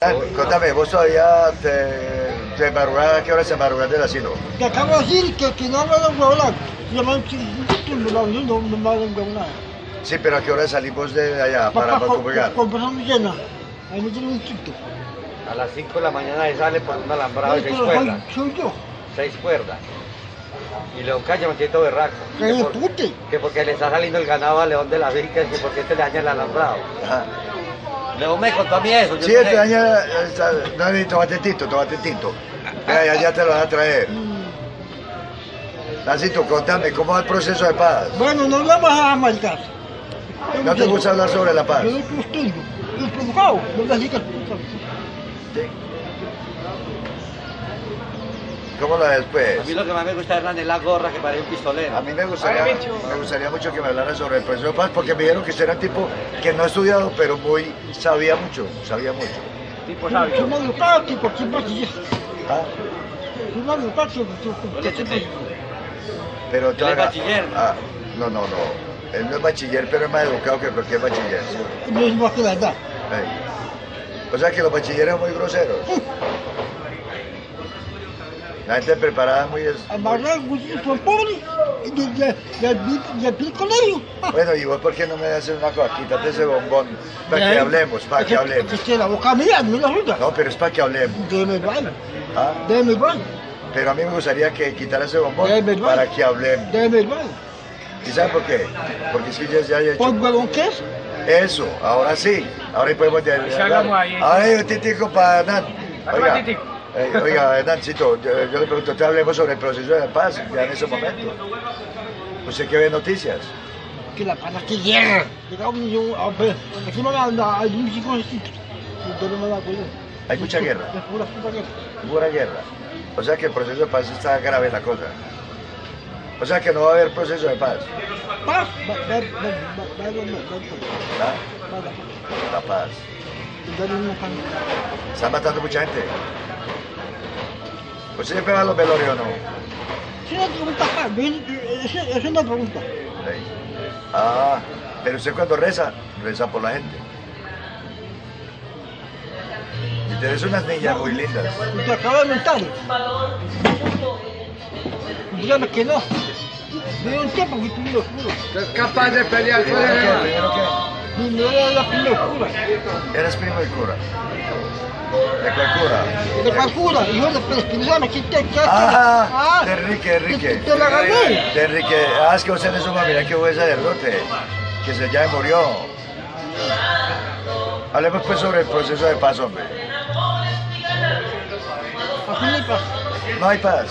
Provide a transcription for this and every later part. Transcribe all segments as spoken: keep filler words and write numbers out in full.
Ah, contame, vos todavía te, te madrugás, ¿a qué hora se madrugás del asilo? Te acabo de decir que, que no hablan huevonadas. Llaman no me hablan huevonadas. Sí, pero ¿a qué hora salimos de allá para Batupegar? Con personas llenas. Ahí me tiene un sitio. A las cinco de la mañana se sale por un alambrado de seis cuerdas. Soy yo. Seis cuerdas. Y León Calle me tiene todo berraco. Que Que, por- pute. que porque le está saliendo el ganado a León de la Finca, que porque este le daña el alambrado. Ajá. León me contó a mí eso. Yo Sí, no este sé. daña, está- no, ni tomate tinto, tomate tinto. Ya, ya, ya te lo vas a traer. Nacito, contame, ¿cómo va el proceso de paz? Bueno, no vamos a marcar. ¿No te gusta hablar sobre la paz? Yo no estoy provocado. No me digas. Sí. ¿Cómo lo ves, pues? A mí lo que más me gusta es la de la gorra que parece un pistolero. A mí me gustaría, me gustaría mucho que me hablara sobre el proceso de paz, porque me dijeron que usted era un tipo que no ha estudiado, pero muy, sabía mucho, sabía mucho. Tipo Soy sabio. más educado que cualquier bachiller. ¿Ah? Soy más educado que cualquier bachiller. Pero Él es bachiller. Ah, no, no, no. Él no es bachiller, pero es más educado que cualquier bachiller. No es más que la edad. Ey. O sea que los bachilleres son muy groseros. La gente preparada es muy... es- Amarrar, son pobres. Y de- de- de- de pie colegio. Bueno, y vos por qué no me haces una cosa, quítate ese bombón, para que hablemos, para que hablemos. Que esté la boca mía, no la ayuda. No, pero es para que hablemos. Déjeme baño. ¿Ah? Déjeme baño. Pero a mí me gustaría que quitara ese bombón Déjeme baño. para que hablemos. Déjeme baño. ¿Y sabes por qué? Porque es que ya, ya he hecho... ¿Por huevón qué es? Eso, ahora sí, ahora sí podemos dialogar. Ahora hay un titico para Hernán. Oiga, eh, oiga, Hernancito, yo, yo le pregunto, te hablemos sobre el proceso de paz ya en ese momento. ¿Usted qué ve noticias? Que la pana que guerra. Llegamos yo a ver. Aquí me van a hay un chico distinto. Yo no me da cuenta. Hay mucha guerra, Es pura puta guerra. pura guerra. O sea que el proceso de paz está grave la cosa. O sea que no va a haber proceso de paz. Paz. Va, va, va, va, va, va, va, ¿Ah? va, va. La paz. Dale una pana. Están matando mucha gente. ¿Usted siempre va a los velorios o no? Sí, una pregunta acá. Esa es una pregunta. Sí. Ah, pero usted cuando reza, reza por la gente. Y tenés unas niñas muy lindas. Te acabo de mentar. Dígame que no. Dime un tiempo que primero oscuro. Es capaz de pelear con ¿Primero qué? el ¿Primero qué? Primero era la primera oscura. Eres primo del cura. ¿De cuál cura? De cuál cura. Hijo de Espinosa, ¿qué te qué? Ah, de Enrique, Te, Enrique. te la gané. De Enrique. Ah, es que usted es un familiar que fue sacerdote, que se ya murió. Hablemos pues sobre el proceso de paz, hombre. Aquí no hay paz. No hay paz.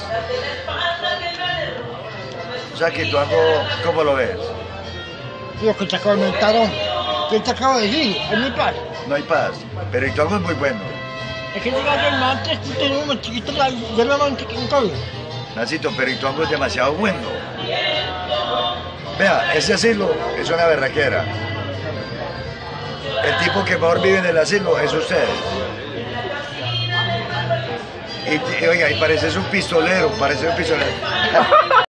O sea que tú algo, ¿cómo lo ves? Lo que te acabo de mentar, hombre. ¿Qué te acabo de decir? Aquí no hay paz. No hay paz. Pero Ituango es muy bueno. Es que llega de antes, tú tenías una chiquita, ya no van en todo. Nacito, pero Ituango es demasiado bueno. Vea, ese asilo es una berraquera. El tipo que mejor vive en el asilo es usted. Y, y, oiga, y pareces un pistolero, parece un pistolero.